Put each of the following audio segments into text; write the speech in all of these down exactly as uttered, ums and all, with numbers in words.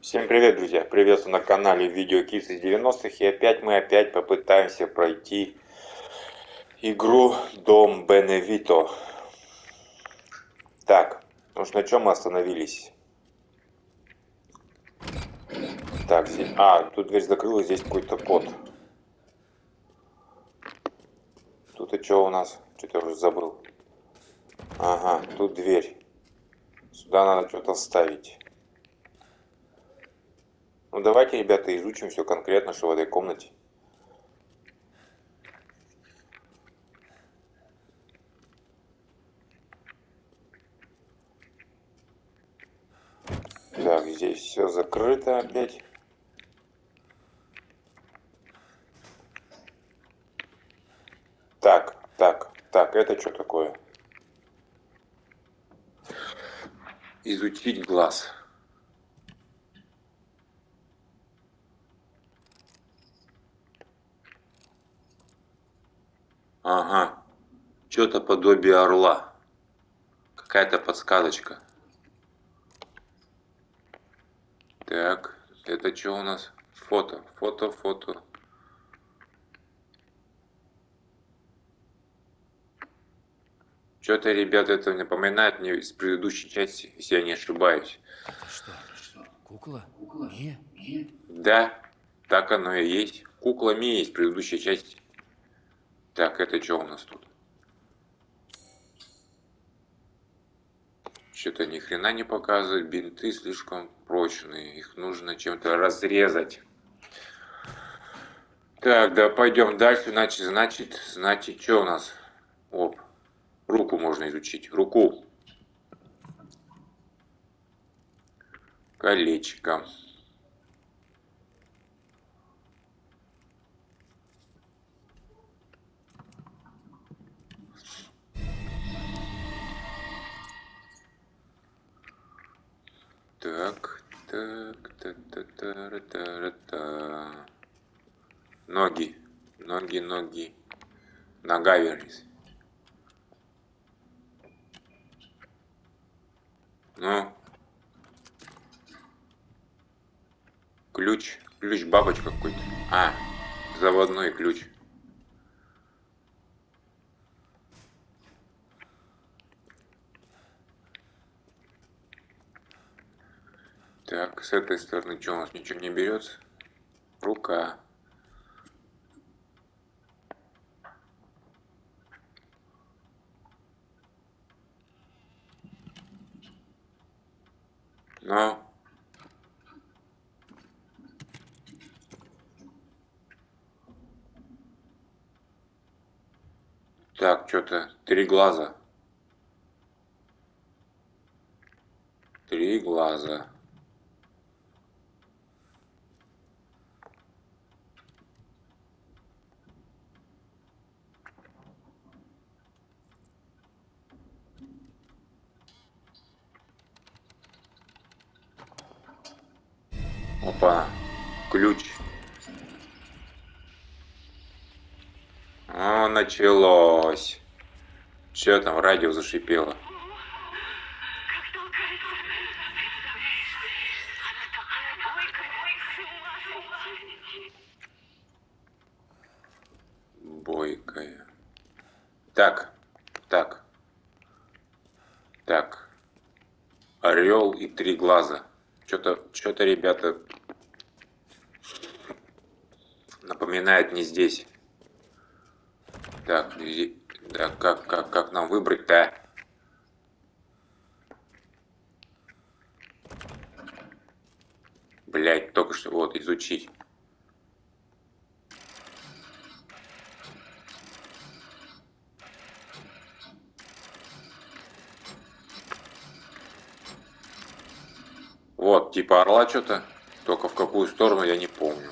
Всем привет, друзья! Приветствую на канале Видео Kids из девяностых. И опять мы опять попытаемся пройти игру Дом Беневито. Так, ну что, на чем мы остановились? Так, здесь... А, тут дверь закрылась, здесь какой-то код. Тут и что у нас? Что-то я уже забыл. Ага, тут дверь. Сюда надо что-то ставить. Ну давайте, ребята, изучим все конкретно, что в этой комнате. Так, здесь все закрыто опять. Так, так, так, это что такое? Изучить глаз. Ага, что-то подобие орла. Какая-то подсказочка. Так, это что у нас? Фото, фото, фото. Что-то, ребята, это напоминает мне из предыдущей части, если я не ошибаюсь. Это что? Кукла? Мия? Да, так оно и есть. Кукла Мия из предыдущей части. Так, это что у нас тут? Что-то ни хрена не показывает. Бинты слишком прочные. Их нужно чем-то разрезать. Так, да пойдем дальше. Значит, значит, значит, что у нас? Оп, руку можно изучить. Руку. Колечко. Так, так, та та та та та Ноги, ноги, ноги. Нога, вернись. Ну. Ключ. Ключ бабочка какой-то. А, заводной ключ. Так, с этой стороны что у нас? Ничего не берется? Рука. Ну. Так, что-то три глаза. Три глаза. Опа. Ключ. О, началось. Что там, радио зашипело? Бойкая. Так, так, так. Орел и три глаза. Что-то, что-то, ребята, напоминает не здесь. Так, да, как, как, как нам выбрать-то? Блять, только что вот изучить. Вот, типа орла что-то, только в какую сторону я не помню.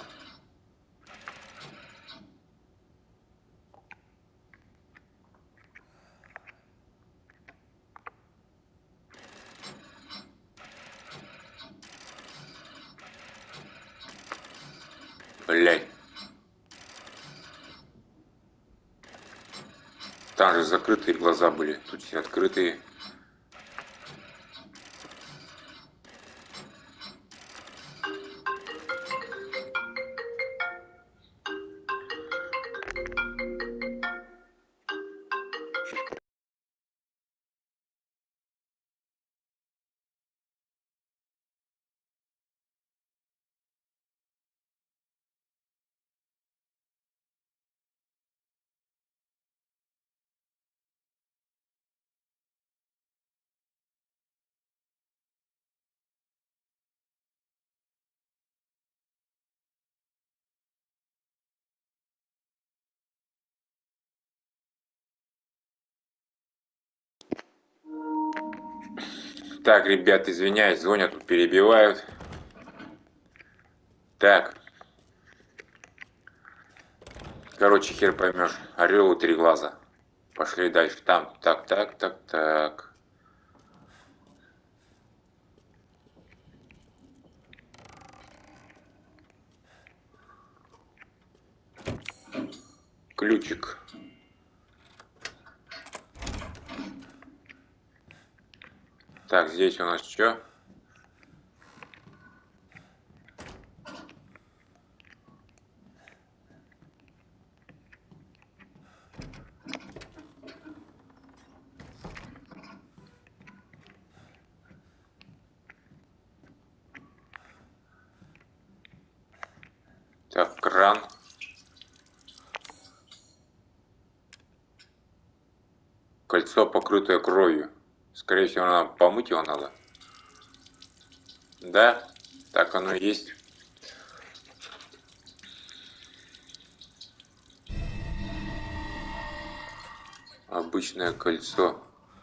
Блять. Там же закрытые глаза были, тут все открытые. Так, ребят, извиняюсь, звонят, тут перебивают. Так. Короче, хер поймешь. Орел и три глаза. Пошли дальше. Там. Так, так, так, так. Ключик. Так, здесь у нас что? Так, кран. Кольцо, покрытое кровью. Скорее всего, надо помыть его надо. Да, так оно и есть. Обычное кольцо.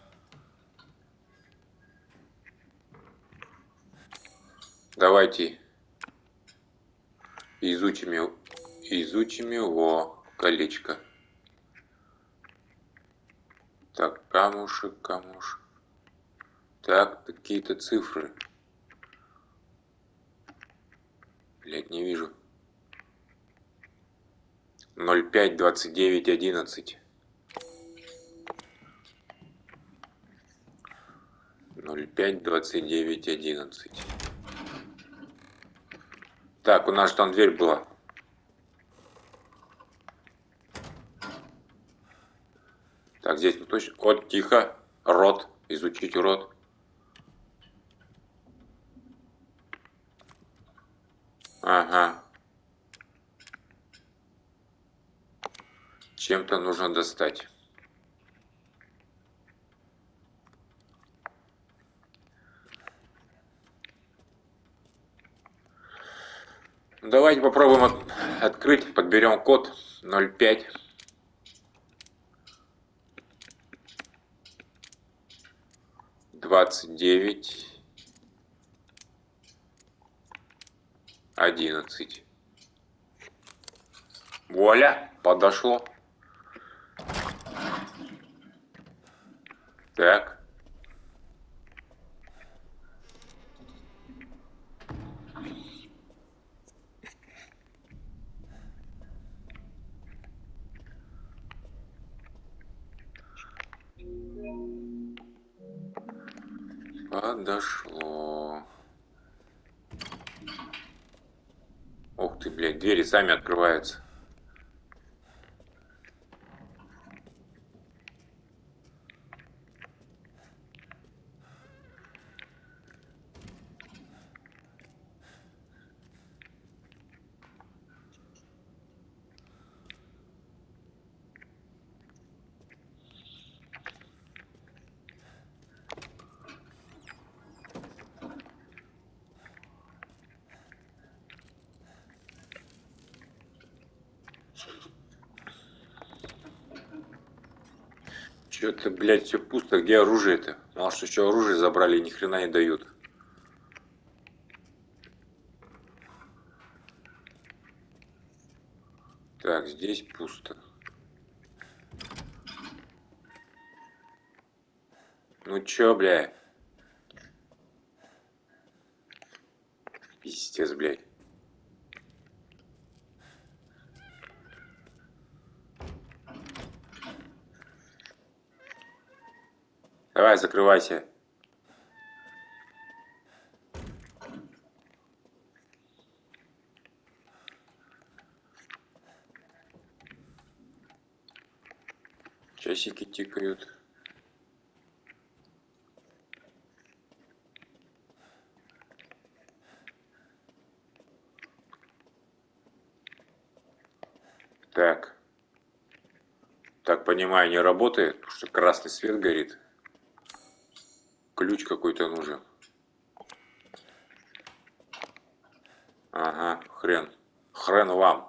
Давайте изучим его. Изучим его. Колечко. Так, камушек, камушек. Так, какие-то цифры. Блять, не вижу. ноль пять двадцать девять одиннадцать. ноль пять двадцать девять одиннадцать. Так, у нас там дверь была. Так, здесь мы точно... Вот, тихо. Рот. Изучить рот. Ага. Чем-то нужно достать. Давайте попробуем от... открыть. Подберем код ноль пять. двадцать девять. одиннадцать. Вуаля, подошло. Так. Подошло. Ух ты, блядь, двери сами открываются. Что-то, блядь, все пусто. Где оружие-то? Может, еще оружие забрали и ни хрена не дают. Так, здесь пусто. Ну чё, бля? Пиздец, блядь. Давай, закрывайся. Часики тикают. Так. Так, понимаю, не работает, потому что красный свет горит. Ключ какой-то нужен. Ага, хрен. Хрен вам.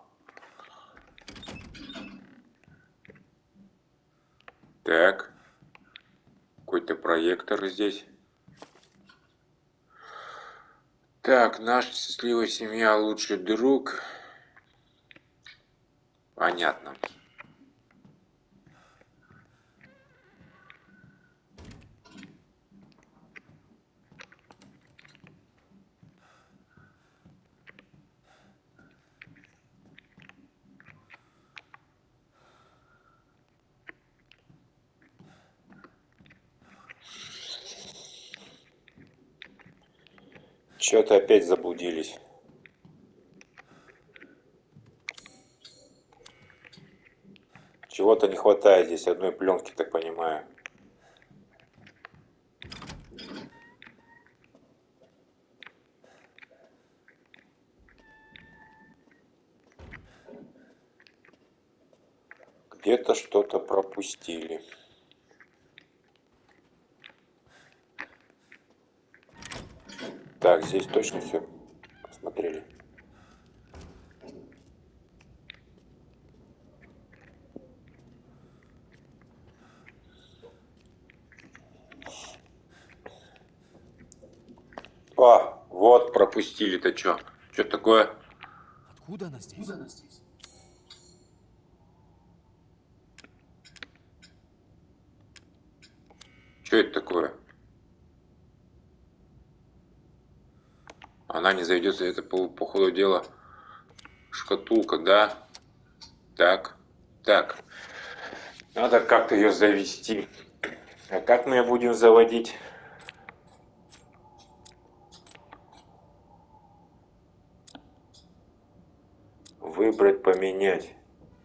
Так. Какой-то проектор здесь. Так, наша счастливая семья, лучший друг. Понятно. Чё-то опять заблудились. Чего-то не хватает здесь, одной пленки, так понимаю. Где-то что-то пропустили. Так, здесь точно все посмотрели. А, вот пропустили-то что? Что такое? Откуда она здесь? Что это такое? Она не зайдется, это по, по ходу дела шкатулка, да? Так, так. Надо как-то ее завести. А как мы ее будем заводить? Выбрать, поменять.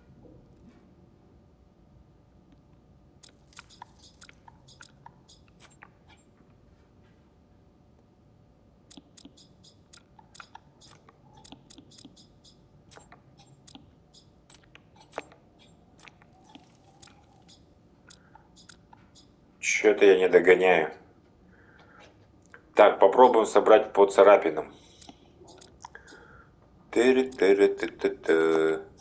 Что-то я не догоняю. Так, попробуем собрать по царапинам. Тыры-тыры-ты-ты-ты.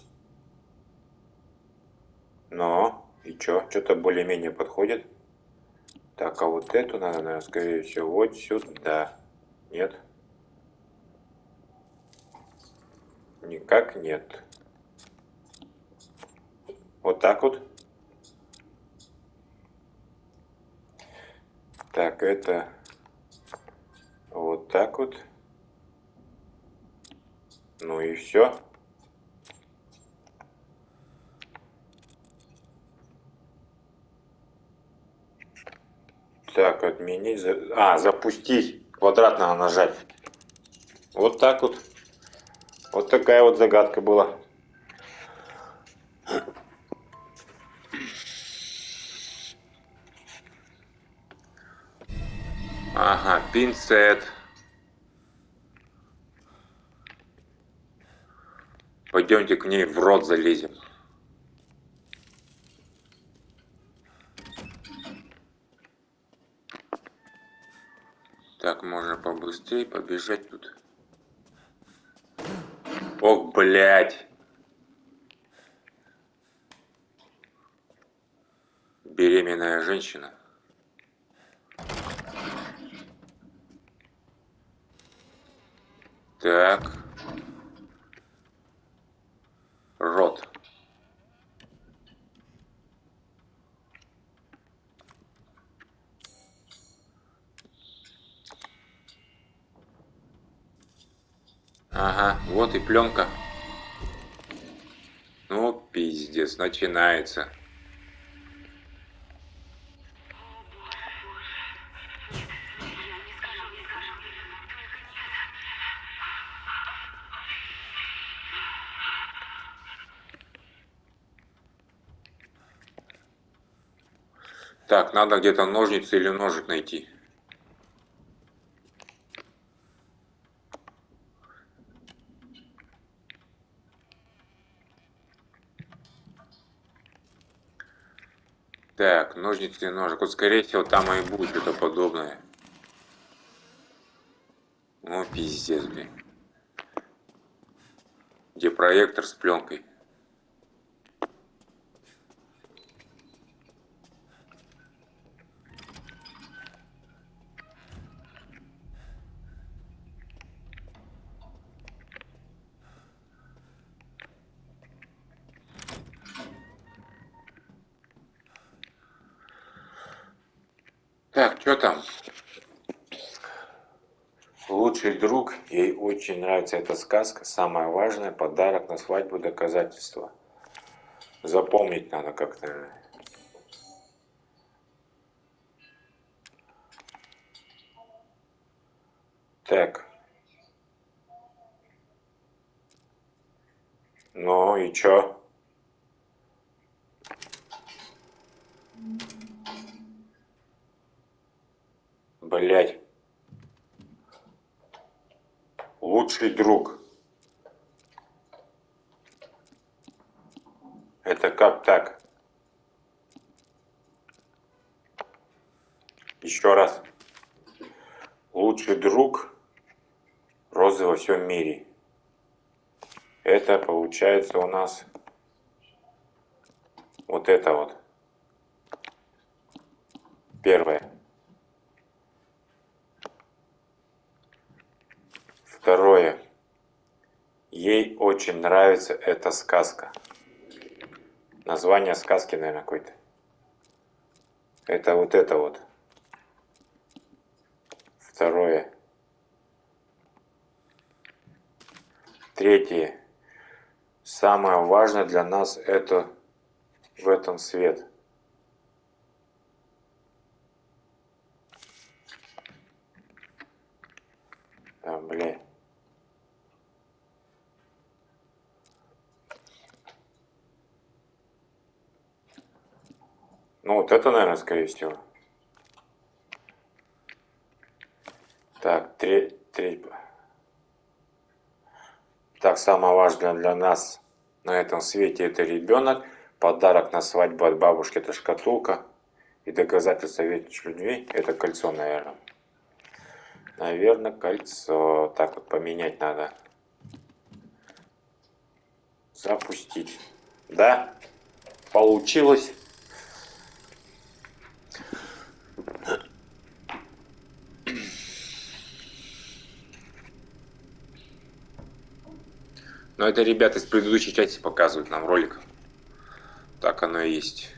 Но, и чё? Что-то более-менее подходит. Так, а вот эту надо, наверное, скорее всего, вот сюда. Нет? Никак нет. Вот так вот. Так, это вот так вот. Ну и все. Так, отменить. А, запустить. Квадрат надо нажать. Вот так вот. Вот такая вот загадка была. Ага, пинцет. Пойдемте к ней в рот залезем. Так, можно побыстрее побежать тут. Ох, блядь. Беременная женщина. Так. Рот. Ага, вот и пленка. Ну, пиздец, начинается. Так, надо где-то ножницы или ножик найти. Так, ножницы и ножик. Вот скорее всего там и будет что-то подобное. Ну, пиздец, блин. Где проектор с пленкой? Так, что там? Лучший друг, ей очень нравится эта сказка. Самое важное, подарок на свадьбу, доказательство. Запомнить надо как-то. Так. Ну и чё? Блять. Лучший друг. Это как так? Еще раз. Лучший друг Розы во всем мире. Это получается у нас вот это вот. Первое. Второе. Ей очень нравится эта сказка. Название сказки, наверное, какое-то. Это вот это вот. Второе. Третье. Самое важное для нас это в этом свет. А, бля. Ну вот это, наверное, скорее всего. Так, три, три. Так, самое важное для нас на этом свете это ребенок. Подарок на свадьбу от бабушки это шкатулка. И доказательство вечной любви это кольцо, наверное. Наверное, кольцо. Так вот поменять надо. Запустить. Да, получилось. Но это ребята из предыдущей части показывают нам ролик. Так оно и есть.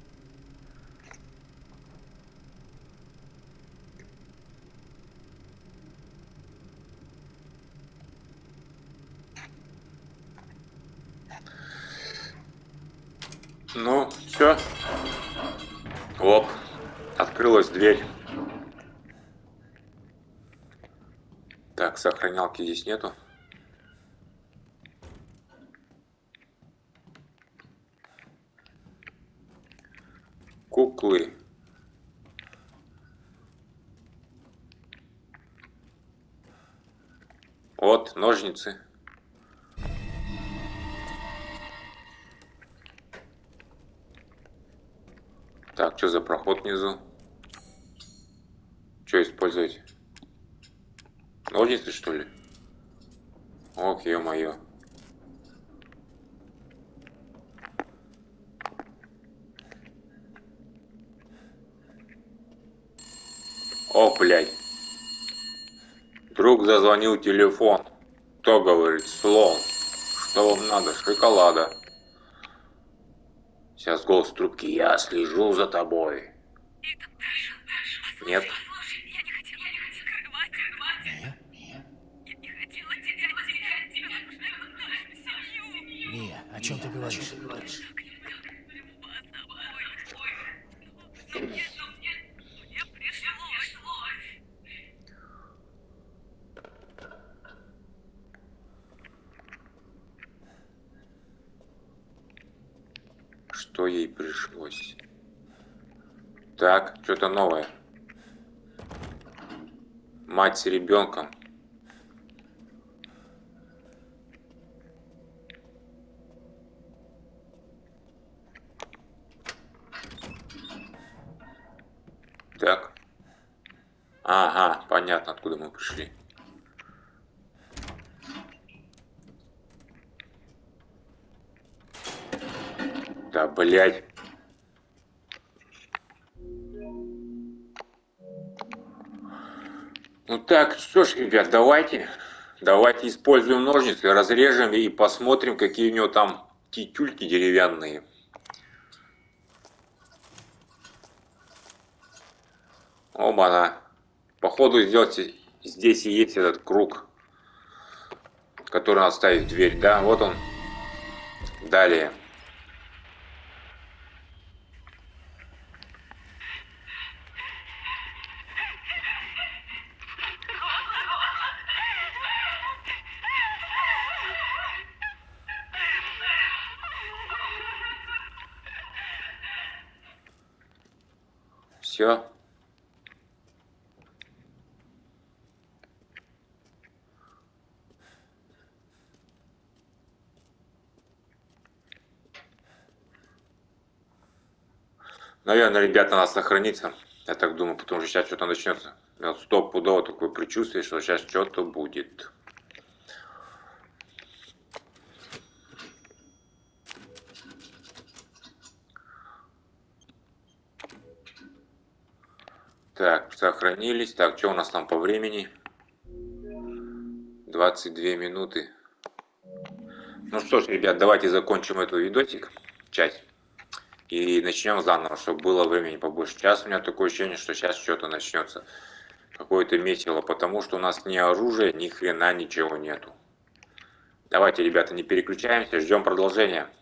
Ну, все. Оп, открылась дверь. Так, сохранялки здесь нету. Куклы. Вот, ножницы. Так, что за проход внизу? Что использовать? Ножницы, что ли? Ох, ё-моё. О, блядь. Друг зазвонил телефон. Кто говорит? Слон. Что вам надо? Шоколада. Сейчас голос в трубке. Я слежу за тобой. Нет. Мия, о чем ты говоришь? Что ей пришлось? Так, что-то новое. Мать с ребенком. Так. Ага, понятно, откуда мы пришли. Да, блядь. Ну так, что ж, ребят, давайте. Давайте используем ножницы, разрежем и посмотрим, какие у него там титюльки деревянные. Оба-на. Походу сделать здесь и есть этот круг, который надо ставить в дверь. Да, вот он. Далее. Все. Наверное, ребята, надо сохраниться. Я так думаю, потому что сейчас что-то начнется. У меня стопудово такое предчувствие, что сейчас что-то будет. Так, сохранились. Так, что у нас там по времени? двадцать две минуты. Ну что ж, ребят, давайте закончим эту видосик, часть. И начнем заново, чтобы было времени побольше. Сейчас у меня такое ощущение, что сейчас что-то начнется. Какое-то месиво, потому что у нас ни оружия, ни хрена ничего нету. Давайте, ребята, не переключаемся, ждем продолжения.